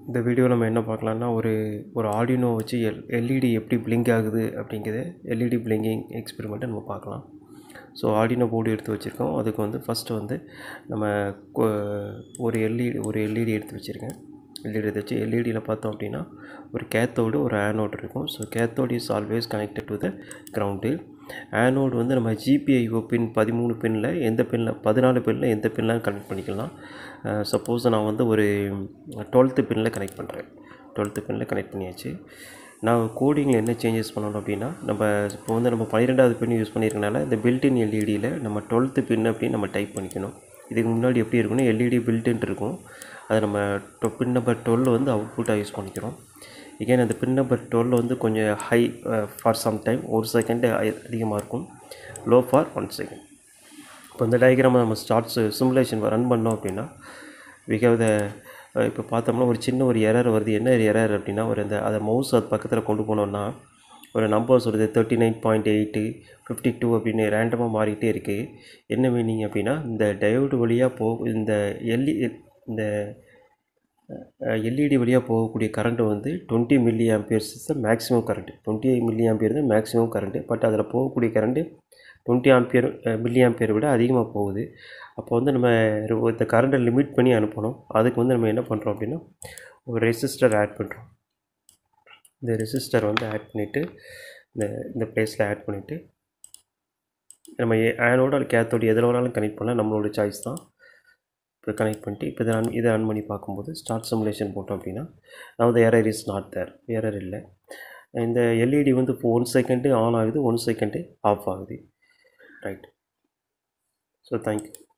இந்த வீடியோ நம்ம என்ன பார்க்கலாம்னா ஒரு ஆர்டினோ வச்சு எல்இடி எப்படி பிளிங்க் ஆகுது அப்படிங்கிறத எல்இடி பிளிங்கிங் எக்ஸ்பெரிமெண்ட்டை நம்ம பார்க்கலாம். ஸோ ஆர்டினோ போர்டு எடுத்து வச்சுருக்கோம். அதுக்கு வந்து ஃபஸ்ட்டு வந்து நம்ம ஒரு எல்இடி எடுத்து வச்சுருக்கேன். எல்இடி எடுத்து வச்சு எல்இடியில் பார்த்தோம் அப்படின்னா ஒரு கேத்தோடு ஒரு ஆனோடு இருக்கும். So cathode is always connected to the ground. Anode வந்து நம்ம ஜிபிஐஓ பின் 13 பின்னில் எந்த பின்னில் 14 பின்னில் எந்த பின்னில் கனெக்ட் பண்ணிக்கலாம். சப்போஸ் நான் வந்து ஒரு 12th பின்னில் கனெக்ட் பண்ணுறேன். 12th பின்னில் கனெக்ட் பண்ணியாச்சு. நான் கோடிங்கில் என்ன சேஞ்சஸ் பண்ணணும் அப்படின்னா இப்போ வந்து நம்ம 12வது பின் யூஸ் பண்ணியிருக்கனால இந்த பில்டின் எல்இடியில் நம்ம 12th பின் அப்படின்னு நம்ம டைப் பண்ணிக்கணும். இதுக்கு முன்னாடி எப்படி இருக்குன்னா எல்இடி பில்டின் இருக்கும். அதை நம்ம பின் நம்பர் 12 வந்து அவுட்புட்டாக யூஸ் பண்ணிக்கிறோம். again அந்த பின் நம்பர் 12 வந்து கொஞ்சம் high for some time 1 second அதிகமாக இருக்கும், லோ ஃபார் 1 செகண்ட். இப்போ இந்த டயக்ராமை நம்ம சிமுலேஷன் ரன் பண்ணோம் அப்படின்னா இப்போ பார்த்தோம்னா ஒரு சின்ன ஒரு எரர் வருது. என்ன எரர் அப்படின்னா அதை மவுஸ் அது பக்கத்தில் கொண்டு போனோம்னா ஒரு நம்பர்ஸ் வருது 39.8 52 அப்படின்னு ரேண்டமாக மாறிக்கிட்டே இருக்குது. என்ன மீனிங் அப்படின்னா இந்த டயோடு வழியாக இந்த எல்இடி வழியாக போகக்கூடிய கரண்ட்டு வந்து 20 milli amperes is the maximum current. 20 milli ampere தான் மேக்ஸிமம் கரண்ட்டு. பட் அதில் போகக்கூடிய கரண்ட்டு 20 மில்லி ஆம்பியரை விட அதிகமாக போகுது. அப்போ வந்து நம்ம இந்த கரண்ட்டை லிமிட் பண்ணி அனுப்பணும். அதுக்கு வந்து நம்ம என்ன பண்ணுறோம் அப்படின்னா ஒரு ரெசிஸ்டர் ஆட் பண்ணுறோம். இந்த ரெசிஸ்டர் வந்து ஆட் பண்ணிவிட்டு இந்த பிளேஸில் ஆட் பண்ணிவிட்டு நம்ம ஆனோட கேத்தோடு எதில் வேணாலும் கனெக்ட் பண்ணால் நம்மளோட சாய்ஸ் தான். இப்போ கனெக்ட் பண்ணிட்டு இப்போ இதை ஆன் பண்ணி பார்க்கும்போது ஸ்டார்ட் சிமுலேஷன் போட்டோம் அப்படின்னா வந்து error is not there, error இல்லை. இந்த எல்இடி வந்து இப்போ 1 செகண்டு ஆன் ஆகுது, 1 செகண்டு ஆஃப் ஆகுது. ரைட். So thank you.